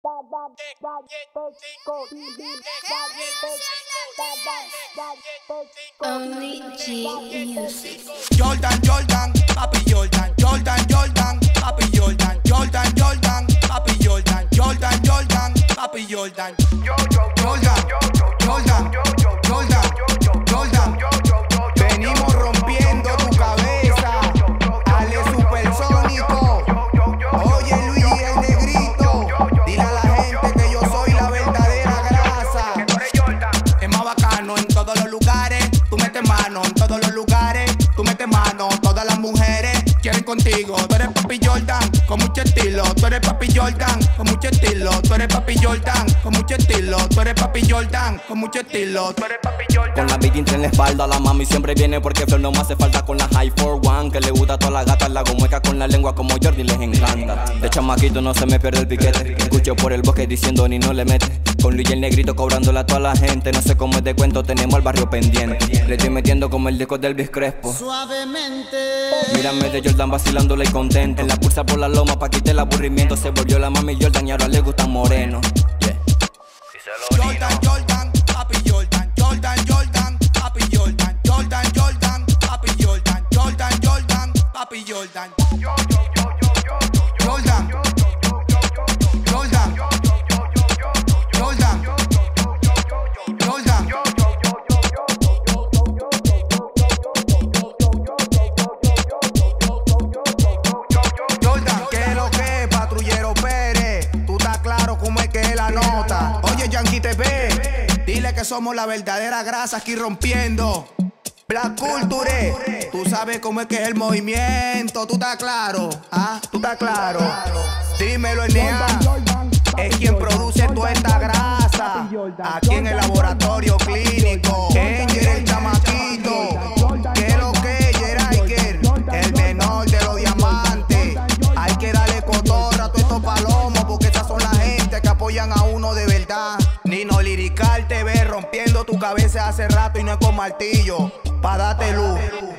Only G Music. Jordan, Jordan, papi Jordan, Jordan, Jordan, papi Jordan, Jordan, Jordan, papi Jordan, Jordan, Jordan, papi Jordan, Jordan, Jordan, Jordan, Jordan. Venimos rompiendo tu cabeza, Ale Supersónico. Oye Luigi el negrito, dile a la gente que yo soy la verdadera grasa. Es más bacano en todos los lugares, tú metes mano en todos los lugares, tú metes mano, todas las mujeres quieren contigo. Tú eres papi Jordan, con mucho estilo. Tú eres papi Jordan, con mucho estilo. Tú eres papi Jordan, con mucho estilo. Tú eres papi Jordan, con mucho estilo. Tú eres papi Jordan. Con la beat en la espalda, la mami siempre viene porque flow no me hace falta. Con la high for one, que le gusta a todas las gatas. La hago mueca con la lengua como Jordi les encanta. De chamaquito no se me pierde el piquete. Escucho por el bosque diciendo ni no le mete. Con Luigi el negrito cobrándole a toda la gente. No sé cómo es de cuento, tenemos el barrio pendiente. Le estoy metiendo como el disco del Bis Crespo. Suavemente. Mírame de Jordan vacilándole y contento. En la pulsa por la loma pa' quitar el aburrimiento. Se volvió la mami Jordan y ahora le gustan morenos. Jordan, Jordan, papi Jordan, Jordan, Jordan, papi Jordan, Jordan, Jordan, papi Jordan, Jordan, Jordan, papi Jordan, Jordan, Jordan, Jordan, Jordan. Jordan, ¿qué es lo que es, patrullero Pérez? Tú estás claro cómo es que es la nota. Oye, Yankee TV, dile que somos la verdadera grasa aquí rompiendo. Black Culture, tú sabes cómo es que es el movimiento. ¿Tú estás claro? ¿Ah? ¿Tú estás claro? Dímelo, Enea. Es quien produce toda esta grasa aquí en el laboratorio clínico. Angel, el chamaquito. ¿Qué es lo que es, Jeraiker? El menor de los diamantes. Hay que darle cotorra a todos estos palomos, porque estas son la gente que apoyan a uno de verdad. Nino Lirical TV rompiendo tu cabeza hace rato y no es con martillo. Pa' darte luz.